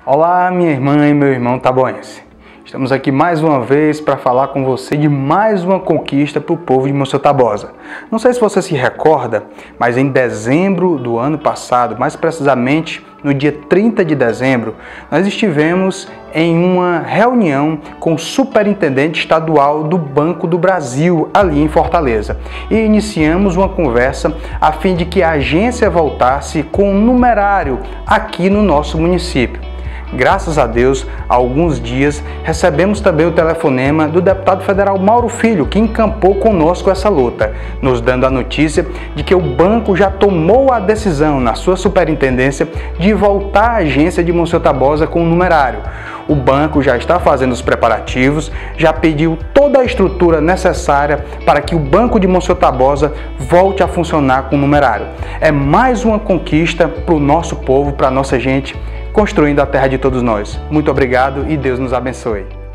Olá, minha irmã e meu irmão taboense. Estamos aqui mais uma vez para falar com você de mais uma conquista para o povo de Monsenhor Tabosa. Não sei se você se recorda, mas em dezembro do ano passado, mais precisamente no dia 30 de dezembro, nós estivemos em uma reunião com o superintendente estadual do Banco do Brasil, ali em Fortaleza. E iniciamos uma conversa a fim de que a agência voltasse com um numerário aqui no nosso município. Graças a Deus, há alguns dias, recebemos também o telefonema do deputado federal Mauro Filho, que encampou conosco essa luta, nos dando a notícia de que o banco já tomou a decisão, na sua superintendência, de voltar à agência de Monsenhor Tabosa com o numerário. O banco já está fazendo os preparativos, já pediu toda a estrutura necessária para que o Banco de Monsenhor Tabosa volte a funcionar com o numerário. É mais uma conquista para o nosso povo, para a nossa gente, construindo a terra de todos nós. Muito obrigado e Deus nos abençoe.